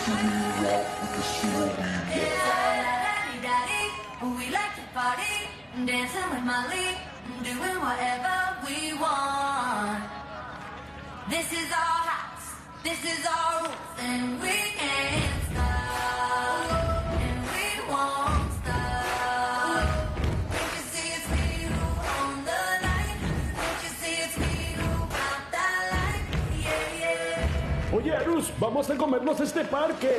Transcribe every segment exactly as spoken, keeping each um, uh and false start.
We like to party, dancing with Molly, doing whatever we want. This is our house, this is our rules, and we can't stop, and we won't stop. Don't you see it's me who own the night? Don't you see it's me who got that light? Yeah, yeah. Oye, Arus, vamos a comernos este parque.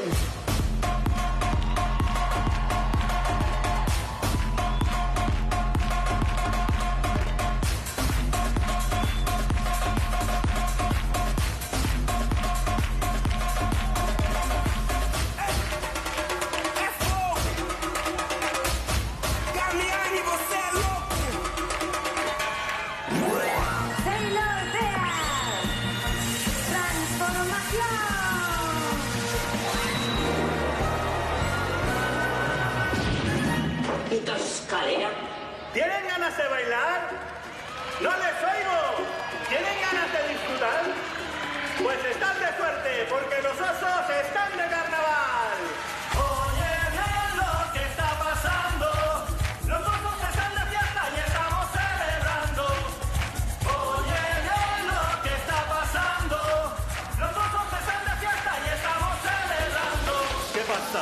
¿Tienen ganas de bailar? ¡No les oigo! ¿Tienen ganas de disfrutar? Pues están de suerte, porque los osos están de carnaval. Oye, bien lo que está pasando. Los osos están de fiesta y estamos celebrando. Oye, bien lo que está pasando. Los osos están de fiesta y estamos celebrando. ¿Qué pasa?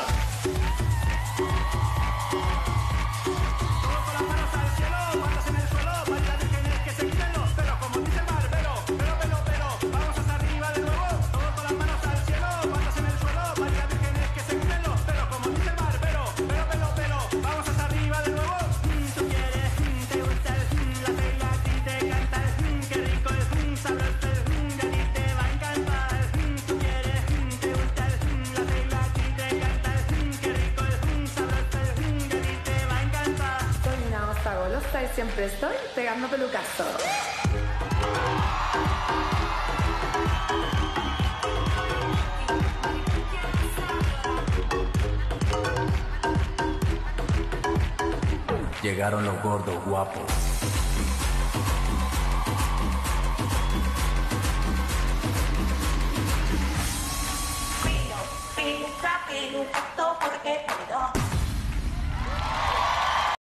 Y siempre estoy pegando pelucazos. Llegaron los gordos guapos.